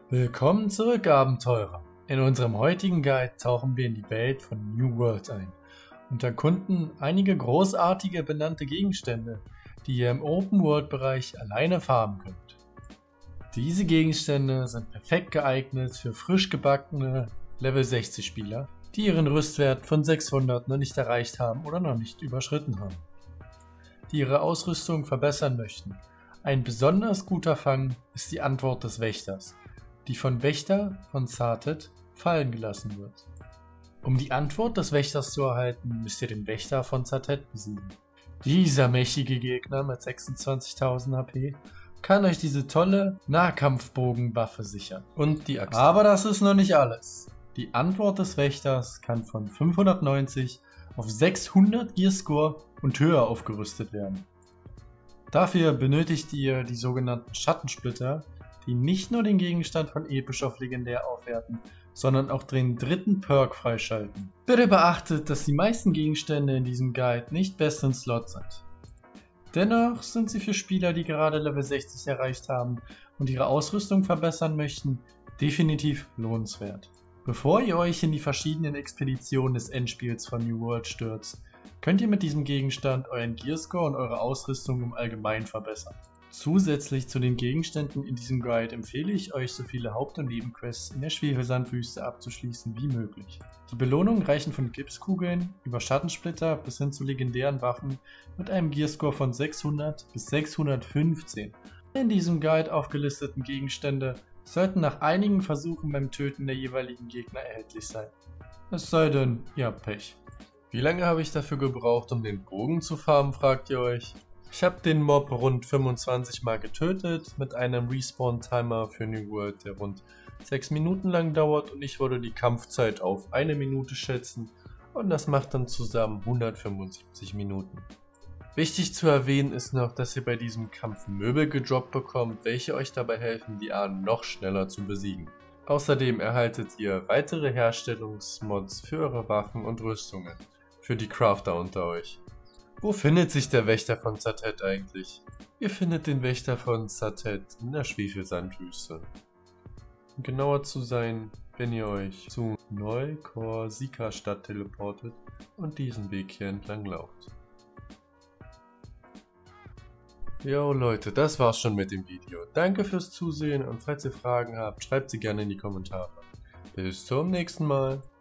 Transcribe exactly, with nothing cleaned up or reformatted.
Willkommen zurück, Abenteurer! In unserem heutigen Guide tauchen wir in die Welt von New World ein und erkunden einige großartige benannte Gegenstände, die ihr im Open-World-Bereich alleine farmen könnt. Diese Gegenstände sind perfekt geeignet für frisch gebackene Level sechzig Spieler, die ihren Rüstwert von sechshundert noch nicht erreicht haben oder noch nicht überschritten haben, die ihre Ausrüstung verbessern möchten. Ein besonders guter Fang ist die Antwort des Wächters, die von Wächter von Sartet fallen gelassen wird. Um die Antwort des Wächters zu erhalten, müsst ihr den Wächter von Sartet besiegen. Dieser mächtige Gegner mit sechsundzwanzigtausend H P kann euch diese tolle Nahkampfbogenwaffe sichern und die Axt. Aber das ist noch nicht alles. Die Antwort des Wächters kann von fünfhundertneunzig auf sechshundert Gearscore und höher aufgerüstet werden. Dafür benötigt ihr die sogenannten Schattensplitter, die nicht nur den Gegenstand von episch auf legendär aufwerten, sondern auch den dritten Perk freischalten. Bitte beachtet, dass die meisten Gegenstände in diesem Guide nicht best in Slot sind. Dennoch sind sie für Spieler, die gerade Level sechzig erreicht haben und ihre Ausrüstung verbessern möchten, definitiv lohnenswert. Bevor ihr euch in die verschiedenen Expeditionen des Endspiels von New World stürzt, könnt ihr mit diesem Gegenstand euren Gearscore und eure Ausrüstung im Allgemeinen verbessern. Zusätzlich zu den Gegenständen in diesem Guide empfehle ich euch, so viele Haupt- und Nebenquests in der Schwefelsandwüste abzuschließen wie möglich. Die Belohnungen reichen von Gipskugeln über Schattensplitter bis hin zu legendären Waffen mit einem Gearscore von sechshundert bis sechshundertfünfzehn. In diesem Guide aufgelisteten Gegenstände sollten nach einigen Versuchen beim Töten der jeweiligen Gegner erhältlich sein. Es sei denn, ihr habt Pech. Wie lange habe ich dafür gebraucht, um den Bogen zu farmen, fragt ihr euch? Ich habe den Mob rund fünfundzwanzig Mal getötet, mit einem Respawn-Timer für New World, der rund sechs Minuten lang dauert, und ich würde die Kampfzeit auf eine Minute schätzen, und das macht dann zusammen hundertfünfundsiebzig Minuten. Wichtig zu erwähnen ist noch, dass ihr bei diesem Kampf Möbel gedroppt bekommt, welche euch dabei helfen, die Ahnen noch schneller zu besiegen. Außerdem erhaltet ihr weitere Herstellungsmods für eure Waffen und Rüstungen, für die Crafter unter euch. Wo findet sich der Wächter von Sartet eigentlich? Ihr findet den Wächter von Sartet in der Schwefelsandwüste. Um genauer zu sein, wenn ihr euch zu Neu-Korsika-Stadt teleportet und diesen Weg hier entlang lauft. Jo Leute, das war's schon mit dem Video. Danke fürs Zusehen, und falls ihr Fragen habt, schreibt sie gerne in die Kommentare. Bis zum nächsten Mal.